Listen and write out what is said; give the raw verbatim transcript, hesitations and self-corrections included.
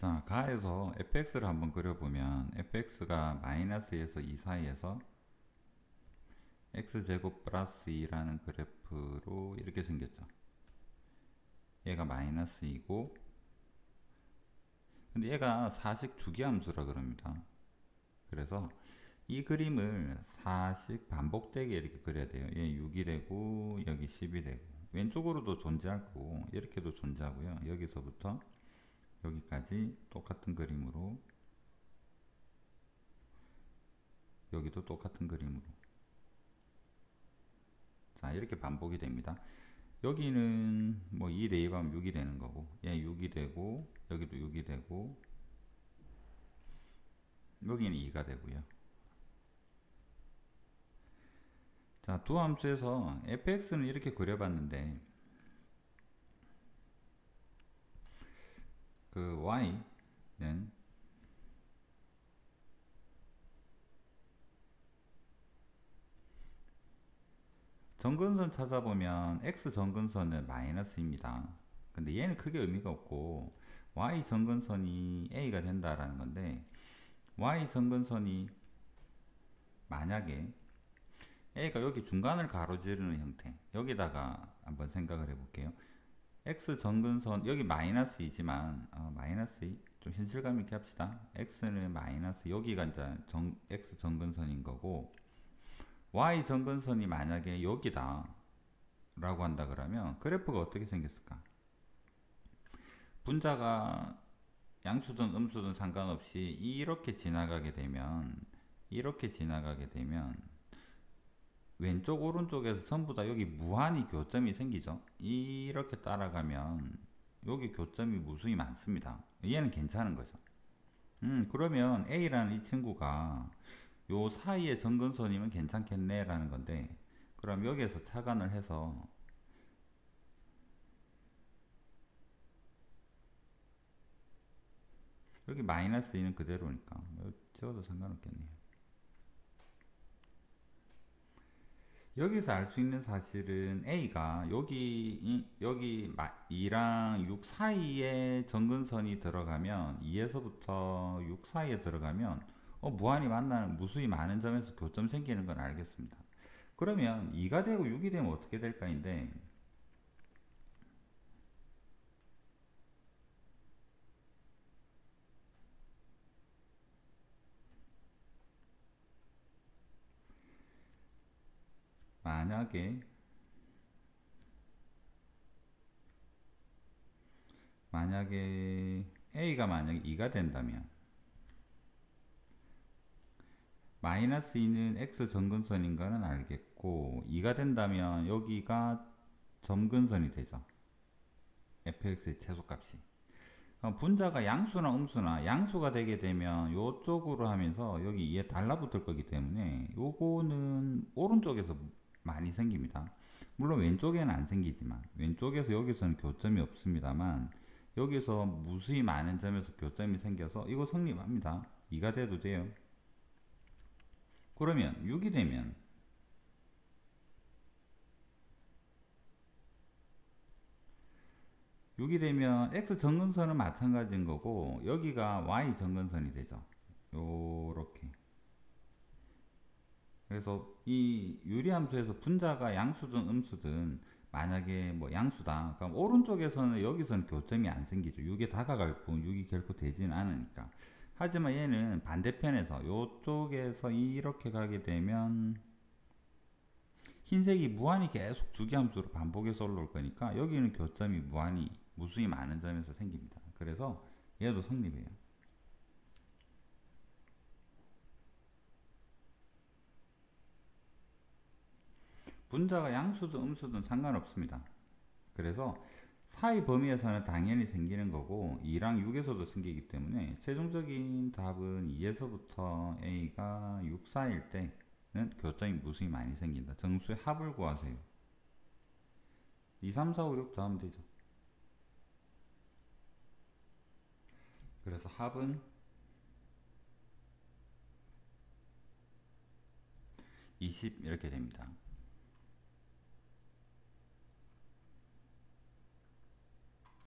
자, 가에서 에프엑스를 한번 그려보면 에프엑스가 마이너스에서 이 사이에서 x제곱 플러스 이라는 그래프로 이렇게 생겼죠. 얘가 마이너스 이고 근데 얘가 사식 주기함수라 그럽니다. 그래서 이 그림을 사식 반복되게 이렇게 그려야 돼요. 얘 육이 되고 여기 십이 되고 왼쪽으로도 존재할 거고 이렇게도 존재하고요. 여기서부터 여기까지 똑같은 그림으로 여기도 똑같은 그림으로 자 이렇게 반복이 됩니다. 여기는 뭐 이 대입하면 육이 되는 거고 얘 육이 되고 여기도 육이 되고 여기는 이가 되고요. 자, 두 함수에서 에프엑스는 이렇게 그려봤는데 그 y는 정근선 찾아보면 x 정근선은 마이너스입니다. 근데 얘는 크게 의미가 없고 y 정근선이 a가 된다라는 건데 y 정근선이 만약에 a가 여기 중간을 가로지르는 형태 여기다가 한번 생각을 해볼게요. x 정근선 여기 마이너스 이지만 어, 마이너스 이 좀 현실감 있게 합시다. x는 마이너스 여기가 이제 정, x 정근선인 거고 y 정근선이 만약에 여기다 라고 한다 그러면 그래프가 어떻게 생겼을까? 분자가 양수든 음수든 상관없이 이렇게 지나가게 되면 이렇게 지나가게 되면 왼쪽 오른쪽에서 전부 다 여기 무한히 교점이 생기죠. 이렇게 따라가면 여기 교점이 무수히 많습니다. 얘는 괜찮은 거죠. 음 그러면 A라는 이 친구가 요 사이의 정근선이면 괜찮겠네 라는 건데 그럼 여기에서 차관을 해서 여기 마이너스 이는 그대로니까 지워도 상관없겠네요. 여기서 알 수 있는 사실은 A가 여기 여기 이랑 육 사이에 정근선이 들어가면 이에서부터 육 사이에 들어가면 어, 무한히 만나는 무수히 많은 점에서 교점 생기는 건 알겠습니다. 그러면 이가 되고 육이 되면 어떻게 될까인데 만약에 만약에 A가 만약에 이가 된다면 마이너스 이는 x 점근선인가는 알겠고 이가 된다면 여기가 점근선이 되죠. fx의 최소값이 그럼 분자가 양수나 음수나 양수가 되게 되면 이쪽으로 하면서 여기 이에 달라붙을 거기 때문에 요거는 오른쪽에서 많이 생깁니다. 물론 왼쪽에는 안 생기지만 왼쪽에서 여기서는 교점이 없습니다만 여기서 무수히 많은 점에서 교점이 생겨서 이거 성립합니다. 이가 돼도 돼요. 그러면 육이 되면 육이 되면 x 정근선은 마찬가지인 거고 여기가 y 정근선이 되죠. 요렇게 그래서 이 유리함수에서 분자가 양수든 음수든 만약에 뭐 양수다 그럼 오른쪽에서는 여기서는 교점이 안 생기죠. 육에 다가갈 뿐 육이 결코 되지는 않으니까. 하지만 얘는 반대편에서 이쪽에서 이렇게 가게 되면 흰색이 무한히 계속 주기함수로 반복해서 올라올 거니까 여기는 교점이 무한히 무수히 많은 점에서 생깁니다. 그래서 얘도 성립해요. 분자가 양수든 음수든 상관없습니다. 그래서 사이 범위에서는 당연히 생기는 거고 이랑 육에서도 생기기 때문에 최종적인 답은 이에서부터 A가 육 사이일 때는 교점이 무수히 많이 생긴다. 정수의 합을 구하세요. 이, 삼, 사, 오, 육 더하면 되죠. 그래서 합은 이십 이렇게 됩니다.